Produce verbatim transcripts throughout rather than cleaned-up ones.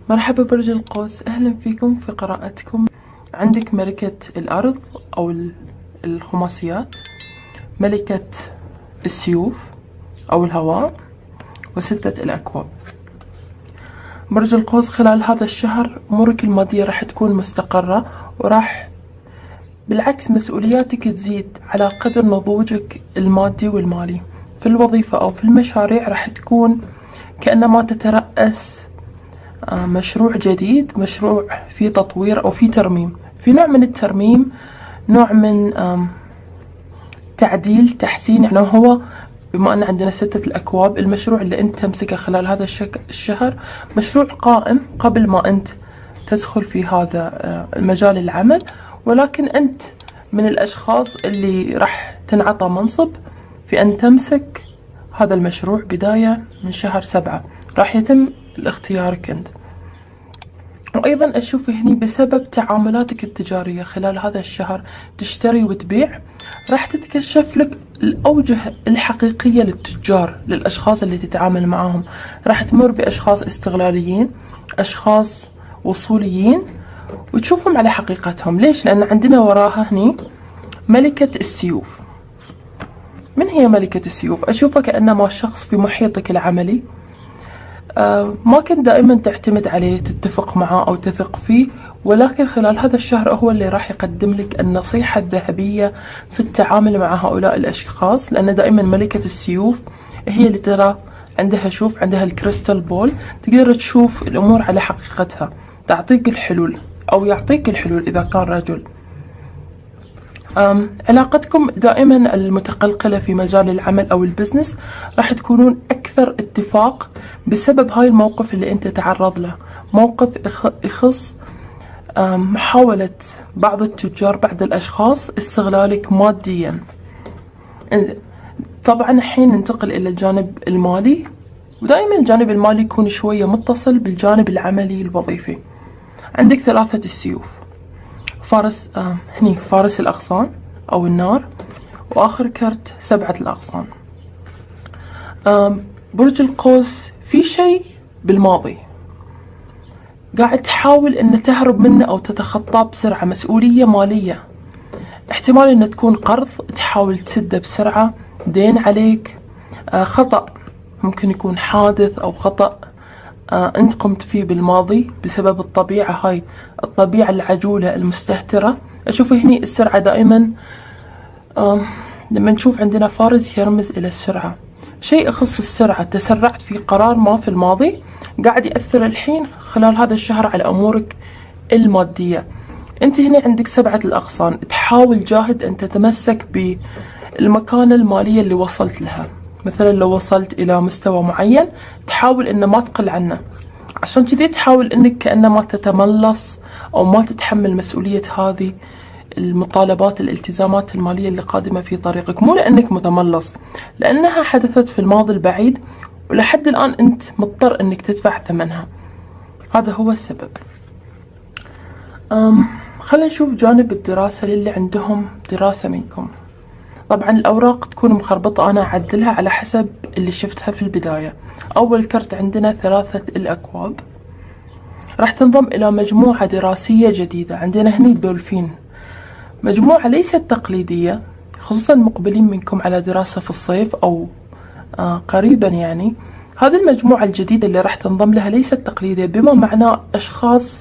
مرحبا برج القوس، أهلا فيكم في قراءتكم. عندك ملكة الأرض أو الخماسيات، ملكة السيوف أو الهواء، وستة الأكواب. برج القوس خلال هذا الشهر أمورك المادية راح تكون مستقرة، وراح بالعكس مسؤولياتك تزيد على قدر نضوجك المادي والمالي. في الوظيفة أو في المشاريع راح تكون كأنما تترأس مشروع جديد، مشروع فيه تطوير أو فيه ترميم، في نوع من الترميم، نوع من تعديل تحسين. يعني هو بما أن عندنا ستة الأكواب، المشروع اللي أنت تمسكه خلال هذا الشهر مشروع قائم قبل ما أنت تدخل في هذا المجال العمل، ولكن أنت من الأشخاص اللي راح تنعطى منصب في أن تمسك هذا المشروع. بداية من شهر سبعة راح يتم الاختيارك أنت. وأيضا أشوف هني بسبب تعاملاتك التجارية خلال هذا الشهر تشتري وتبيع، راح تتكشف لك الأوجه الحقيقية للتجار، للأشخاص اللي تتعامل معهم. راح تمر بأشخاص استغلاليين، أشخاص وصوليين، وتشوفهم على حقيقتهم. ليش؟ لأن عندنا وراها هني ملكة السيوف. من هي ملكة السيوف؟ أشوفها كأنما شخص في محيطك العملي، آه ما كنت دائما تعتمد عليه، تتفق معه أو تثق فيه، ولكن خلال هذا الشهر هو اللي راح يقدم لك النصيحة الذهبية في التعامل مع هؤلاء الأشخاص. لأن دائما ملكة السيوف هي اللي ترى عندها، شوف عندها الكريستال بول، تقدر تشوف الأمور على حقيقتها، تعطيك الحلول أو يعطيك الحلول إذا كان رجل. أم علاقتكم دائما المتقلقلة في مجال العمل أو البزنس راح تكونون أكثر اتفاق بسبب هاي الموقف اللي أنت تعرض له، موقف يخص محاولة بعض التجار، بعض الأشخاص استغلالك ماديا. طبعا الحين ننتقل إلى الجانب المالي، ودائما الجانب المالي يكون شوية متصل بالجانب العملي الوظيفي. عندك ثلاثة السيوف، فارس آه هني فارس الأغصان أو النار، وآخر كرت سبعة الأغصان. آه برج القوس في شيء بالماضي قاعد تحاول أن تهرب منه أو تتخطاه بسرعة، مسؤولية مالية، احتمال أن تكون قرض تحاول تسده بسرعة، دين عليك، آه خطأ ممكن يكون حادث أو خطأ آه أنت قمت فيه بالماضي بسبب الطبيعة هاي، الطبيعة العجولة المستهترة. أشوف هني السرعة دائما، آه لما نشوف عندنا فارس يرمز إلى السرعة، شيء يخص السرعة، تسرعت في قرار ما في الماضي قاعد يأثر الحين خلال هذا الشهر على أمورك المادية. أنت هنا عندك سبعة الأغصان، تحاول جاهد أن تتمسك بالمكانة المالية اللي وصلت لها. مثلا لو وصلت إلى مستوى معين تحاول أن ما تقل عنه، عشان كذي تحاول أنك كأنما تتملص أو ما تتحمل مسؤولية هذه المطالبات، الالتزامات المالية اللي قادمة في طريقك. مو لأنك متملص، لأنها حدثت في الماضي البعيد ولحد الآن أنت مضطر أنك تدفع ثمنها، هذا هو السبب. أم خلينا نشوف جانب الدراسة للي عندهم دراسة منكم. طبعا الأوراق تكون مخربطة، أنا أعدلها على حسب اللي شفتها في البداية. أول كرت عندنا ثلاثة الأكواب، راح تنضم إلى مجموعة دراسية جديدة. عندنا هني الدولفين، مجموعة ليست تقليدية، خصوصا مقبلين منكم على دراسة في الصيف أو آه قريبا. يعني هذه المجموعة الجديدة اللي راح تنضم لها ليست تقليدية، بما معناه أشخاص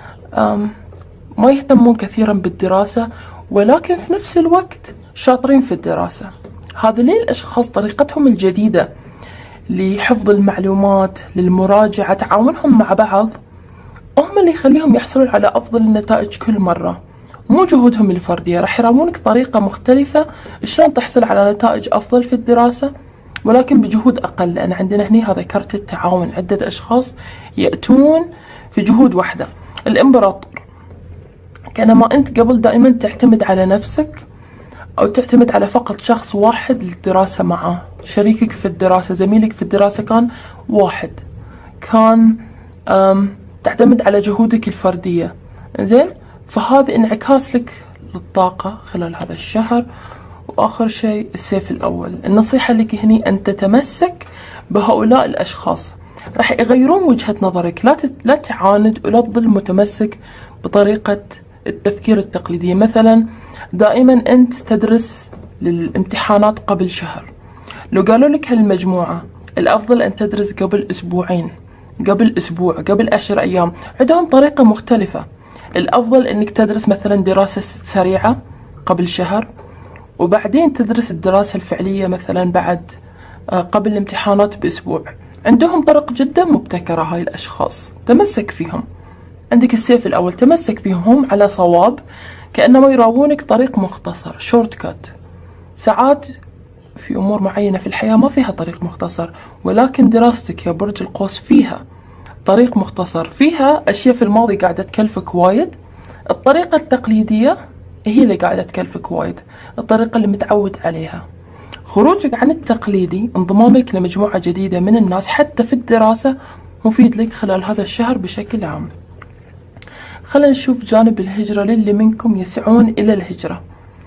ما يهتمون كثيرا بالدراسة، ولكن في نفس الوقت شاطرين في الدراسة. هذين الأشخاص طريقتهم الجديدة لحفظ المعلومات، للمراجعة، تعاونهم مع بعض، هم اللي يخليهم يحصلون على أفضل النتائج كل مرة. مو جهودهم الفردية، راح يرامونك طريقة مختلفة شلون تحصل على نتائج أفضل في الدراسة، ولكن بجهود أقل. لأن عندنا هني هذا كرت التعاون، عدة أشخاص يأتون في جهود واحدة. الإمبراطور، كأنما أنت قبل دائما تعتمد على نفسك أو تعتمد على فقط شخص واحد للدراسة معه، شريكك في الدراسة، زميلك في الدراسة كان واحد، كان تعتمد على جهودك الفردية. زين، فهذا انعكاس لك للطاقة خلال هذا الشهر. وآخر شيء السيف الأول، النصيحة لك هني أن تتمسك بهؤلاء الأشخاص، راح يغيرون وجهة نظرك. لا لا تعاند ولا تظل متمسك بطريقة التفكير التقليدية. مثلا دائما أنت تدرس للامتحانات قبل شهر، لو قالوا لك هالمجموعة الأفضل أن تدرس قبل أسبوعين، قبل أسبوع، قبل عشر أيام، عندهم طريقة مختلفة. الأفضل أنك تدرس مثلا دراسة سريعة قبل شهر، وبعدين تدرس الدراسة الفعلية مثلا بعد قبل الامتحانات بأسبوع. عندهم طرق جدا مبتكرة هاي الأشخاص، تمسك فيهم. عندك السيف الأول، تمسك فيهم، هم على صواب، كأنما يراوونك طريق مختصر، شورت كات. ساعات في أمور معينة في الحياة ما فيها طريق مختصر، ولكن دراستك يا برج القوس فيها طريق مختصر، فيها أشياء في الماضي قاعدة تكلفك وايد. الطريقة التقليدية هي اللي قاعدة تكلفك وايد، الطريقة اللي متعود عليها. خروجك عن التقليدي، انضمامك لمجموعة جديدة من الناس حتى في الدراسة، مفيد لك خلال هذا الشهر بشكل عام. خلينا نشوف جانب الهجرة للي منكم يسعون إلى الهجرة.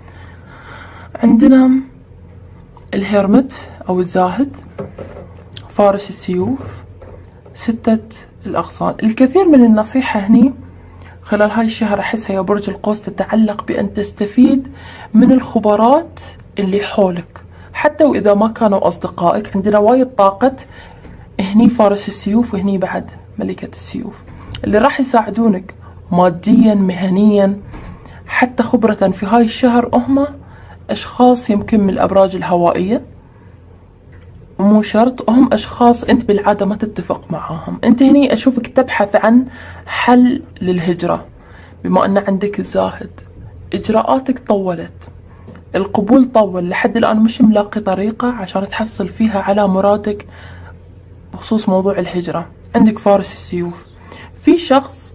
عندنا الهيرمت أو الزاهد، فارس السيوف، ستة الأغصان. الكثير من النصيحة هني خلال هاي الشهر أحسها يا برج القوس تتعلق بأن تستفيد من الخبرات اللي حولك حتى وإذا ما كانوا أصدقائك. عندنا وايد طاقة هني فارس السيوف، وهني بعد ملكة السيوف، اللي راح يساعدونك ماديا مهنيا حتى خبرة في هاي الشهر. هم أشخاص يمكن من الأبراج الهوائية، مو شرط، هم أشخاص أنت بالعادة ما تتفق معاهم. أنت هني أشوفك تبحث عن حل للهجرة، بما أن عندك الزاهد. إجراءاتك طولت، القبول طول، لحد الآن مش ملاقي طريقة عشان تحصل فيها على مرادك بخصوص موضوع الهجرة. عندك فارس السيوف، في شخص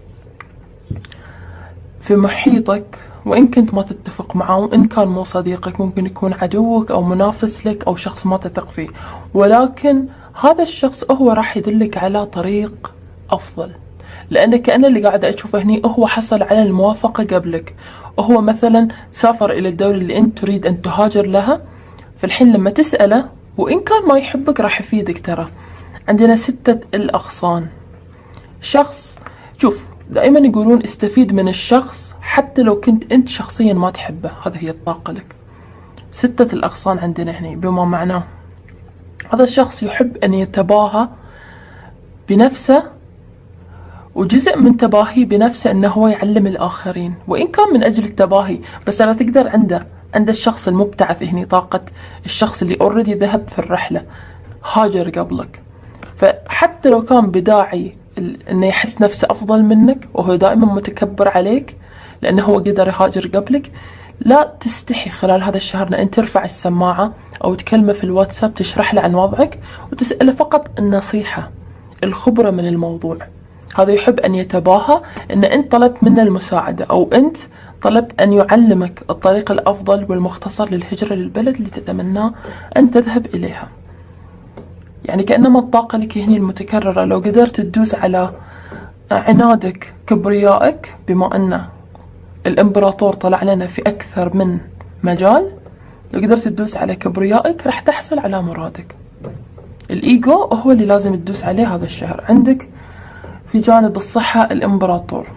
في محيطك وإن كنت ما تتفق معه، وإن كان مو صديقك، ممكن يكون عدوك أو منافس لك أو شخص ما تثق فيه، ولكن هذا الشخص هو راح يدلك على طريق أفضل. لأن كأن اللي قاعدة أشوفه هني هو حصل على الموافقة قبلك، وهو مثلا سافر إلى الدولة اللي أنت تريد أن تهاجر لها، فالحين لما تسأله وإن كان ما يحبك راح يفيدك. ترى عندنا ستة الأغصان، شخص، شوف دائما يقولون استفيد من الشخص حتى لو كنت أنت شخصيا ما تحبه، هذا هي الطاقة لك. ستة الأغصان عندنا هنا بما معناه هذا الشخص يحب أن يتباهى بنفسه، وجزء من تباهي بنفسه أنه هو يعلم الآخرين، وإن كان من أجل التباهي، بس لا تقدر عنده عند الشخص المبتعث هنا طاقة الشخص اللي اوريدي ذهب في الرحلة، هاجر قبلك، فحتى لو كان بداعي انه يحس نفسه افضل منك وهو دائما متكبر عليك لانه هو قدر يهاجر قبلك، لا تستحي خلال هذا الشهر ان ترفع السماعة او تكلمه في الواتساب، تشرح له عن وضعك وتسأله فقط النصيحة، الخبرة من الموضوع. هذا يحب ان يتباهى ان انت طلبت منه المساعدة، او انت طلبت ان يعلمك الطريق الافضل والمختصر للهجرة للبلد اللي تتمنى ان تذهب اليها. يعني كأنما الطاقة لك هنا المتكررة، لو قدرت تدوس على عنادك كبريائك، بما أن الإمبراطور طلع لنا في أكثر من مجال، لو قدرت تدوس على كبريائك راح تحصل على مرادك. الإيجو هو اللي لازم تدوس عليه هذا الشهر. عندك في جانب الصحة الإمبراطور،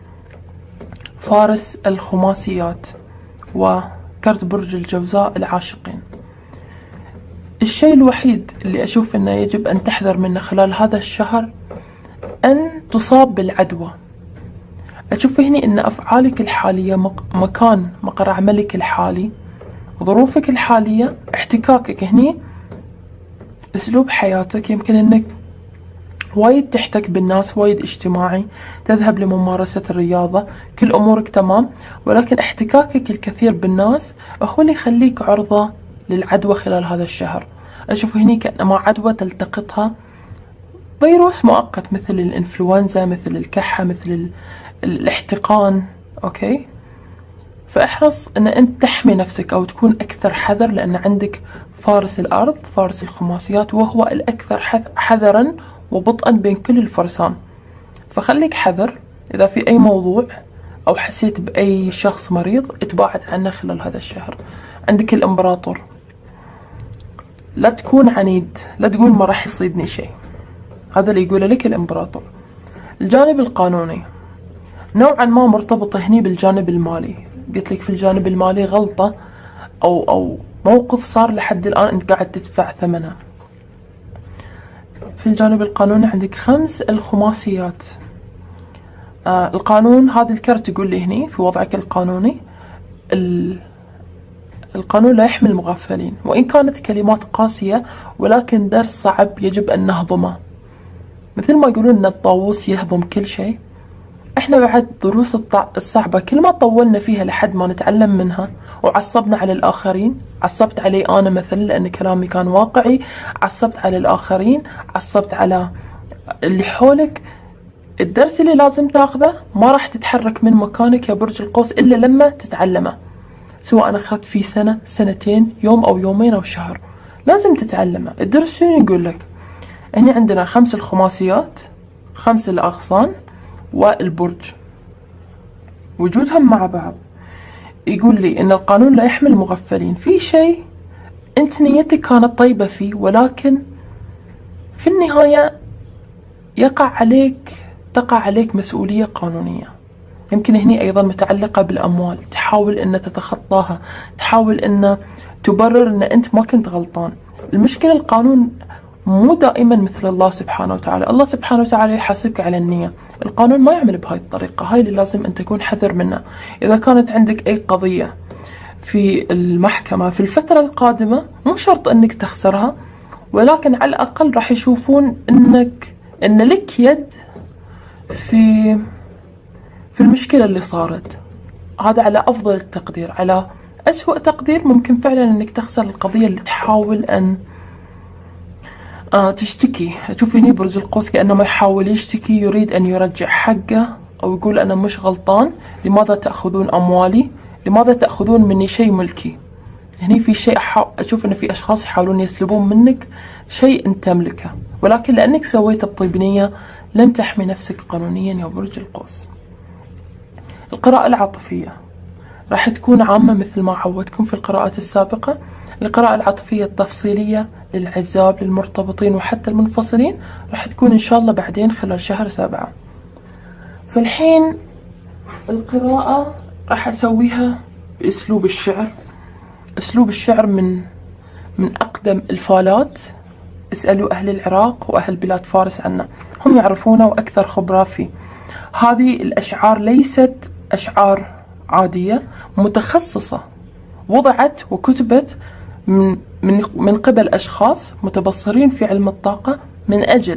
فارس الخماسيات، وكرت برج الجوزاء العاشقين. الشيء الوحيد اللي أشوف أنه يجب أن تحذر منه خلال هذا الشهر أن تصاب بالعدوى. أشوف هنا أن أفعالك الحالية، مكان مقر عملك الحالي، ظروفك الحالية، احتكاكك هني، أسلوب حياتك، يمكن أنك وايد تحتك بالناس، وايد اجتماعي، تذهب لممارسة الرياضة، كل أمورك تمام، ولكن احتكاكك الكثير بالناس هو اللي يخليك عرضة للعدوى خلال هذا الشهر. أشوف هني كأنما عدوى تلتقطها فيروس مؤقت مثل الإنفلونزا، مثل الكحة، مثل الاحتقان، أوكي؟ فاحرص أن أنت تحمي نفسك أو تكون أكثر حذر، لأن عندك فارس الأرض، فارس الخماسيات، وهو الأكثر حذرا وبطئا بين كل الفرسان. فخليك حذر إذا في أي موضوع أو حسيت بأي شخص مريض اتباعد عنه خلال هذا الشهر. عندك الإمبراطور، لا تكون عنيد، لا تقول ما راح يصيدني شيء، هذا اللي يقوله لك الإمبراطور. الجانب القانوني نوعا ما مرتبط هني بالجانب المالي. قلت لك في الجانب المالي غلطة أو أو موقف صار لحد الآن أنت قاعد تدفع ثمنه. في الجانب القانوني عندك خمس الخماسيات. آه القانون، هذا الكرت يقول لي هني في وضعك القانوني القانون لا يحمي المغفلين، وإن كانت كلمات قاسية ولكن درس صعب يجب أن نهضمه. مثل ما يقولون أن الطاووس يهضم كل شيء، احنا بعد دروس الصعبة كل ما طولنا فيها لحد ما نتعلم منها وعصبنا على الآخرين، عصبت علي أنا مثلا لأن كلامي كان واقعي، عصبت على الآخرين، عصبت على اللي حولك، الدرس اللي لازم تاخذه ما راح تتحرك من مكانك يا برج القوس إلا لما تتعلمه، سواء أخذت فيه سنة سنتين يوم أو يومين أو شهر، لازم تتعلمه. الدرس شنو يقول لك؟ هني عندنا خمس الخماسيات، خمس الأغصان والبرج وجودهم مع بعض. يقول لي ان القانون لا يحمي المغفلين. في شيء انت نيتك كانت طيبة فيه ولكن في النهاية يقع عليك تقع عليك مسؤولية قانونية. يمكن هني ايضا متعلقة بالاموال، تحاول ان تتخطاها، تحاول ان تبرر ان انت ما كنت غلطان. المشكلة القانون مو دائما مثل الله سبحانه وتعالى. الله سبحانه وتعالى يحاسبك على النية، القانون ما يعمل بهاي الطريقة. هاي اللي لازم أن تكون حذر منها. إذا كانت عندك أي قضية في المحكمة في الفترة القادمة مو شرط أنك تخسرها، ولكن على الأقل راح يشوفون أنك أن لك يد في في المشكلة اللي صارت. هذا على أفضل التقدير. على أسوأ تقدير ممكن فعلا أنك تخسر القضية اللي تحاول أن آه تشتكي. أشوف هني برج القوس كأنه يحاول يشتكي، يريد أن يرجع حقه أو يقول أنا مش غلطان. لماذا تأخذون أموالي؟ لماذا تأخذون مني شيء ملكي؟ هني في شيء أشوف أن في أشخاص يحاولون يسلبون منك شيء أنت تملكه، ولكن لأنك سويته بطيب نية لم تحمي نفسك قانونيا يا برج القوس. القراءة العاطفية راح تكون عامة مثل ما عودتكم في القراءات السابقة. القراءة العاطفية التفصيلية للعزاب للمرتبطين وحتى المنفصلين راح تكون إن شاء الله بعدين خلال شهر سبعة. في الحين القراءة راح أسويها بأسلوب الشعر. أسلوب الشعر من من أقدم الفالات. اسألوا أهل العراق وأهل بلاد فارس عنه، هم يعرفونه وأكثر خبرة فيه. هذه الأشعار ليست أشعار عادية، متخصصة، وضعت وكتبت من من من قبل أشخاص متبصرين في علم الطاقة من أجل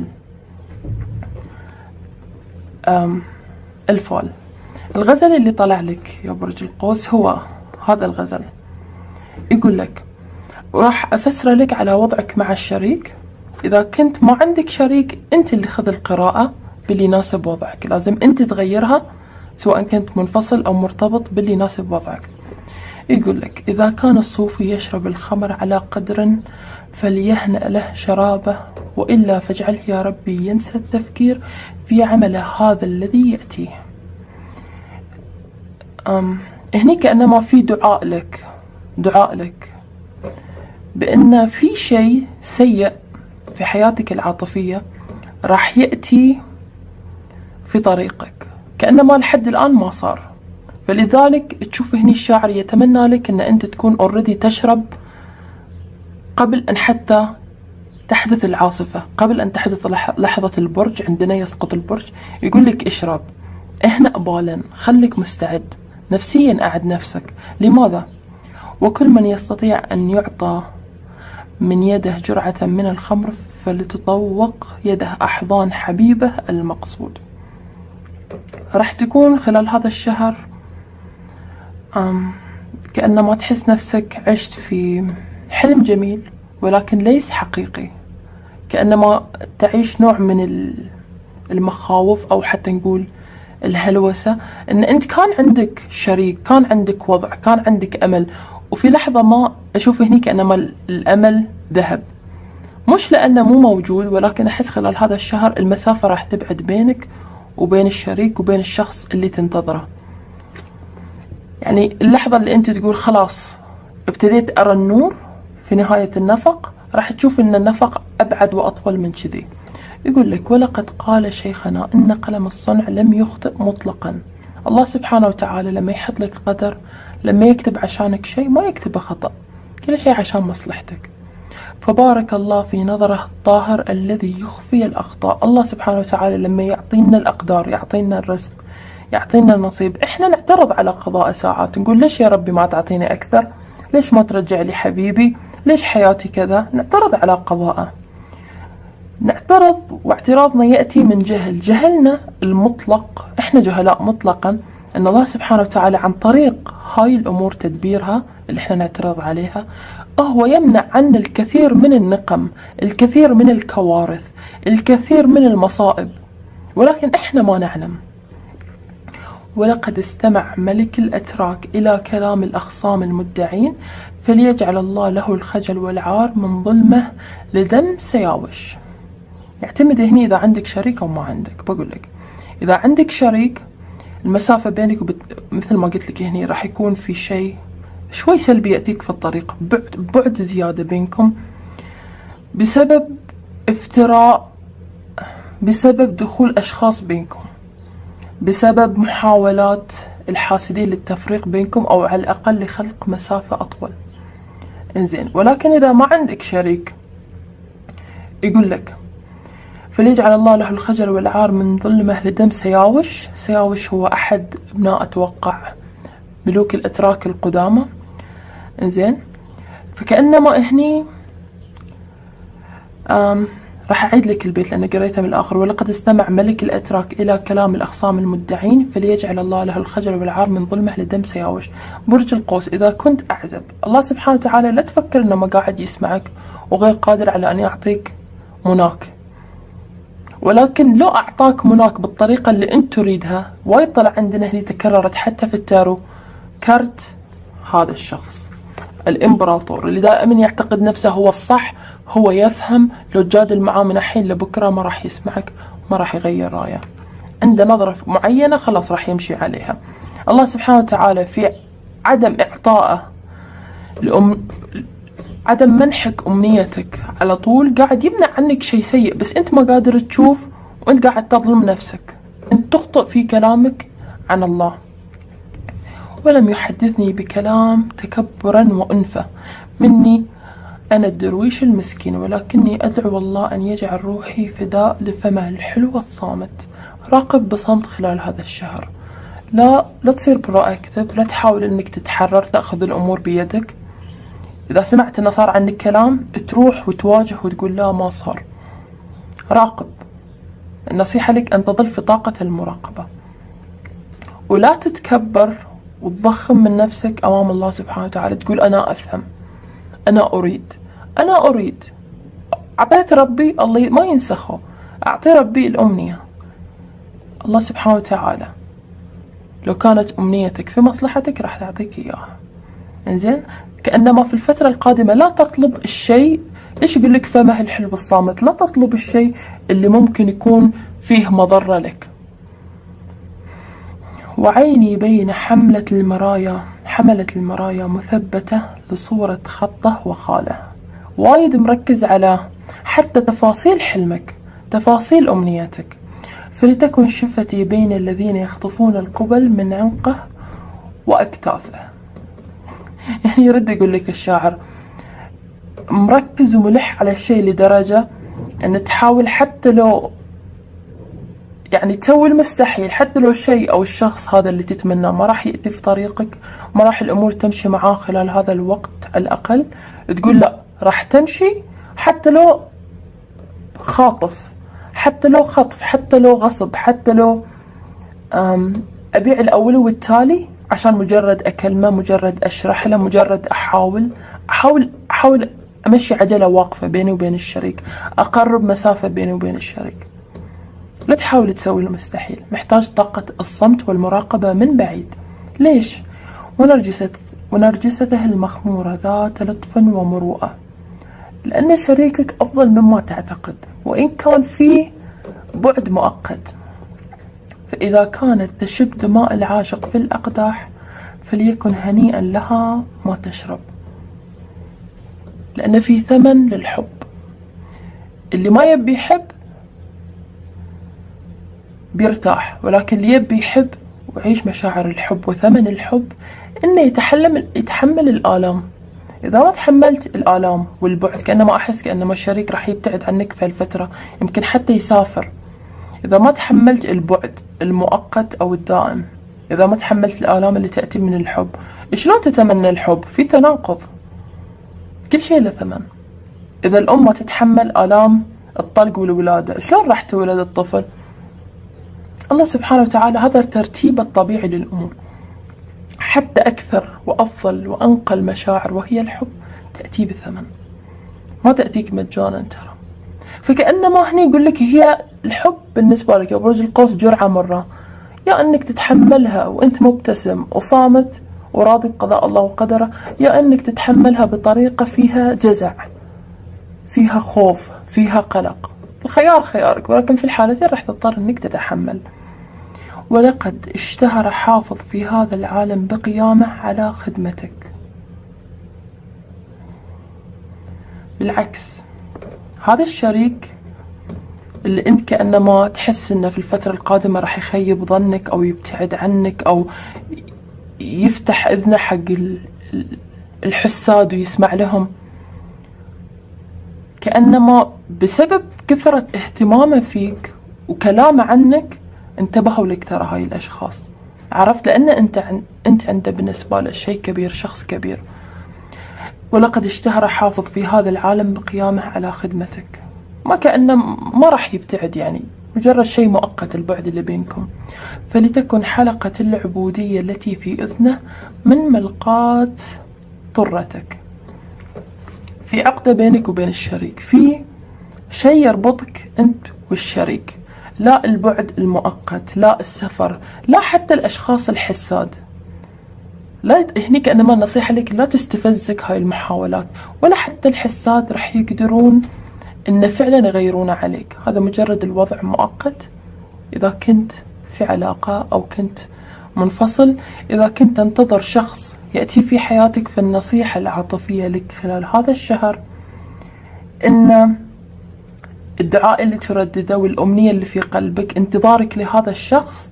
الفال. الغزل اللي طلع لك يا برج القوس هو هذا الغزل. يقول لك راح أفسر لك على وضعك مع الشريك. إذا كنت ما عندك شريك أنت اللي خذ القراءة باللي يناسب وضعك، لازم أنت تغيرها سواء كنت منفصل أو مرتبط باللي يناسب وضعك. يقول لك إذا كان الصوفي يشرب الخمر على قدر فليهنأ له شرابه، وإلا فاجعله يا ربي ينسى التفكير في عمله هذا الذي يأتيه. أم هني كأنما في دعاء لك، دعاء لك بأن في شيء سيء في حياتك العاطفية راح يأتي في طريقك، كأنما لحد الآن ما صار. فلذلك تشوف هني الشاعر يتمنى لك أن أنت تكون اوريدي تشرب قبل أن حتى تحدث العاصفة، قبل أن تحدث لحظة البرج. عندنا يسقط البرج يقول لك اشرب، اهنأ بالا، خليك مستعد نفسيا، أعد نفسك. لماذا؟ وكل من يستطيع أن يعطى من يده جرعة من الخمر فلتطوق يده أحضان حبيبه المقصود. راح تكون خلال هذا الشهر أم كأنما تحس نفسك عشت في حلم جميل ولكن ليس حقيقي، كأنما تعيش نوع من المخاوف أو حتى نقول الهلوسة، أن أنت كان عندك شريك، كان عندك وضع، كان عندك أمل، وفي لحظة ما أشوف هني كأنما الأمل ذهب. مش لأنه مو موجود، ولكن أحس خلال هذا الشهر المسافة راح تبعد بينك وبين الشريك وبين الشخص اللي تنتظره. يعني اللحظة اللي أنت تقول خلاص ابتديت أرى النور في نهاية النفق، راح تشوف أن النفق أبعد وأطول من كذي. يقول لك ولقد قال شيخنا إن قلم الصنع لم يخطئ مطلقا. الله سبحانه وتعالى لما يحط لك قدر، لما يكتب عشانك شيء ما يكتبه خطأ، كل شيء عشان مصلحتك. فبارك الله في نظره الطاهر الذي يخفي الأخطاء. الله سبحانه وتعالى لما يعطينا الأقدار، يعطينا الرزق، يعطينا النصيب، إحنا نعترض على قضاء ساعات، نقول ليش يا ربي ما تعطيني أكثر؟ ليش ما ترجع لي حبيبي؟ ليش حياتي كذا؟ نعترض على قضاءه. نعترض، واعتراضنا يأتي من جهل، جهلنا المطلق، إحنا جهلاء مطلقا، أن الله سبحانه وتعالى عن طريق هاي الأمور تدبيرها اللي إحنا نعترض عليها، هو يمنع عنا الكثير من النقم، الكثير من الكوارث، الكثير من المصائب، ولكن إحنا ما نعلم. ولقد استمع ملك الأتراك إلى كلام الأخصام المدعين فليجعل الله له الخجل والعار من ظلمه لدم سياوش. يعتمد هنا إذا عندك شريك أو ما عندك. بقول لك إذا عندك شريك المسافة بينك وبت... مثل ما قلت لك هنا راح يكون في شيء شوي سلبي يأتيك في الطريق، بعد, بعد زيادة بينكم بسبب افتراء، بسبب دخول أشخاص بينكم، بسبب محاولات الحاسدين للتفريق بينكم، أو على الأقل لخلق مسافة أطول. إنزين، ولكن إذا ما عندك شريك يقول لك فليجعل الله له الخجل والعار من ظلمه لدم سياوش. سياوش هو أحد أبناء أتوقع ملوك الأتراك القدامى. إنزين، فكأنما هني أم راح أعيد لك البيت لأن قريته من الآخر. ولقد استمع ملك الأتراك إلى كلام الأخصام المدعين فليجعل الله له الخجل والعار من ظلمه لدم سياوش. برج القوس، إذا كنت أعزب، الله سبحانه وتعالى لا تفكر إنه ما قاعد يسمعك وغير قادر على أن يعطيك مناك، ولكن لو أعطاك مناك بالطريقة اللي أنت تريدها، وايد طلع عندنا هني تكررت حتى في التارو كارت هذا الشخص الإمبراطور اللي دائما يعتقد نفسه هو الصح، هو يفهم، لو تجادل معاه من الحين لبكرة ما راح يسمعك، ما راح يغير رايه، عنده نظرة معينة خلاص راح يمشي عليها. الله سبحانه وتعالى في عدم إعطائه لأم عدم منحك أمنيتك على طول قاعد يمنع عنك شيء سيء، بس أنت ما قادر تشوف وأنت قاعد تظلم نفسك، أنت تخطئ في كلامك عن الله. ولم يحدثني بكلام تكبرا وأنفة مني أنا الدرويش المسكين، ولكني أدعو الله أن يجعل روحي فداء لفمه الحلو الصامت. راقب بصمت خلال هذا الشهر، لا لا تصير برواكتيف، لا تحاول أنك تتحرر تأخذ الأمور بيدك. إذا سمعت أنه صار عندك كلام تروح وتواجه وتقول لا ما صار. راقب، النصيحة لك أن تظل في طاقة المراقبة، ولا تتكبر وتضخم من نفسك أمام الله سبحانه وتعالى، تقول أنا أفهم، أنا أريد، أنا أريد. عبيت ربي الله ما ينسخه، أعطي ربي الأمنية. الله سبحانه وتعالى لو كانت أمنيتك في مصلحتك راح تعطيك إياها. إنزين، كأنما في الفترة القادمة لا تطلب الشيء، ليش يقول لك فمه الحلو الصامت، لا تطلب الشيء اللي ممكن يكون فيه مضرة لك. وعيني بين حملة المرايا حملة المرايا مثبتة لصورة خطه وخاله. وايد مركز على حتى تفاصيل حلمك، تفاصيل أمنيتك. فلتكن شفتي بين الذين يخطفون القبل من عنقه وأكتافه. يعني يرد يقول لك الشاعر مركز وملح على الشيء لدرجة أن تحاول حتى لو يعني تسوي المستحيل، حتى لو الشيء أو الشخص هذا اللي تتمناه ما راح يأتي في طريقك، ما راح الأمور تمشي معاه خلال هذا الوقت على الأقل، تقول لا راح تمشي حتى لو خاطف، حتى لو خطف، حتى لو غصب، حتى لو أبيع الأول والتالي عشان مجرد أكلمه، مجرد أشرح له، مجرد أحاول أحاول أحاول أمشي عجلة واقفة بيني وبين الشريك، أقرب مسافة بيني وبين الشريك. لا تحاول تسوي المستحيل، محتاج طاقة الصمت والمراقبة من بعيد. ليش؟ ونرجسة ونرجسته المخمورة ذات لطف ومروءة، لأن شريكك أفضل مما تعتقد وإن كان فيه بعد مؤقت. فإذا كانت تشب دماء العاشق في الأقداح فليكن هنيئا لها ما تشرب، لأن في ثمن للحب. اللي ما يبي يحب بيرتاح، ولكن اللي يبي يحب ويعيش مشاعر الحب وثمن الحب انه يتحمل يتحمل الآلام. إذا ما تحملت الآلام والبعد، كأنما أحس كأنما الشريك راح يبتعد عنك في هالفترة، يمكن حتى يسافر. إذا ما تحملت البعد المؤقت أو الدائم، إذا ما تحملت الآلام اللي تأتي من الحب، شلون تتمنى الحب؟ في تناقض، كل شيء له ثمن. إذا الأم ما تتحمل آلام الطلق والولادة، شلون راح تولد الطفل؟ الله سبحانه وتعالى هذا الترتيب الطبيعي للأمور. حتى أكثر وأفضل وأنقى المشاعر وهي الحب تأتي بثمن، ما تأتيك مجانا ترى. فكأنما هني يقول لك هي الحب بالنسبة لك يا برج القوس جرعة مرة، يا أنك تتحملها وأنت مبتسم وصامت وراضي بقضاء الله وقدره، يا أنك تتحملها بطريقة فيها جزع، فيها خوف، فيها قلق. الخيار خيارك، ولكن في الحالتين راح تضطر أنك تتحمل. ولقد اشتهر حافظ في هذا العالم بقيامه على خدمتك. بالعكس، هذا الشريك اللي انت كأنما تحس انه في الفترة القادمة راح يخيب ظنك او يبتعد عنك او يفتح اذنه حق الحساد ويسمع لهم، كأنما بسبب كثرة اهتمامه فيك وكلامه عنك انتبهوا لك ترى هاي الاشخاص. عرفت؟ لان انت عن... انت عنده بالنسبة له شيء كبير، شخص كبير. ولقد اشتهر حافظ في هذا العالم بقيامه على خدمتك. ما كأنه ما راح يبتعد، يعني مجرد شيء مؤقت البعد اللي بينكم. فلتكن حلقة العبودية التي في أذنه من ملقاة طرتك. في عقدة بينك وبين الشريك، في شيء يربطك أنت والشريك، لا البعد المؤقت، لا السفر، لا حتى الأشخاص الحساد. لا هني كأنما النصيحة لك لا تستفزك هاي المحاولات، ولا حتى الحساد راح يقدرون إن فعلا يغيرون عليك. هذا مجرد الوضع مؤقت إذا كنت في علاقة أو كنت منفصل. إذا كنت تنتظر شخص يأتي في حياتك، في النصيحة العاطفية لك خلال هذا الشهر إن الدعاء اللي تردده والأمنية اللي في قلبك، انتظارك لهذا الشخص،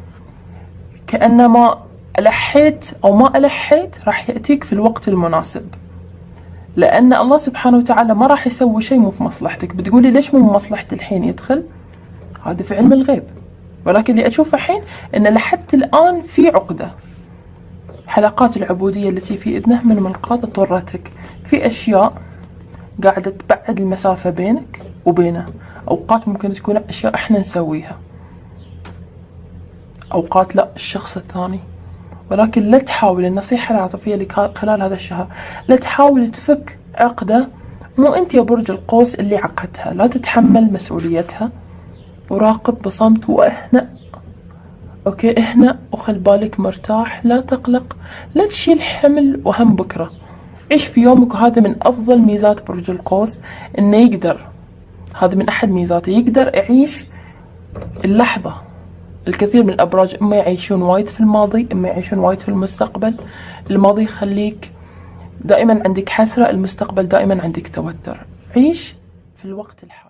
كأنما ألحيت أو ما ألحيت راح يأتيك في الوقت المناسب. لأن الله سبحانه وتعالى ما راح يسوي شيء مو في مصلحتك. بتقولي ليش مو مصلحتي الحين يدخل؟ هذا في علم الغيب، ولكن اللي أشوفه الحين إن لحد الآن في عقدة. حلقات العبودية التي في إذنه من ملقاة طرتك، في أشياء قاعدة تبعد المسافة بينك وبينه. أوقات ممكن تكون أشياء إحنا نسويها، أوقات لا الشخص الثاني. ولكن لا تحاول، النصيحة العاطفية لك خلال هذا الشهر، لا تحاول تفك عقدة مو أنت يا برج القوس اللي عقدتها. لا تتحمل مسؤوليتها، وراقب بصمت واهنأ. أوكي، اهنأ وخل بالك مرتاح، لا تقلق، لا تشيل حمل وهم بكرة. عيش في يومك، وهذا من أفضل ميزات برج القوس، إنه يقدر، هذا من أحد ميزاته، يقدر يعيش اللحظة. الكثير من الأبراج إما يعيشون وايد في الماضي، إما يعيشون وايد في المستقبل. الماضي يخليك دائما عندك حسرة، المستقبل دائما عندك توتر. عيش في الوقت الحالي.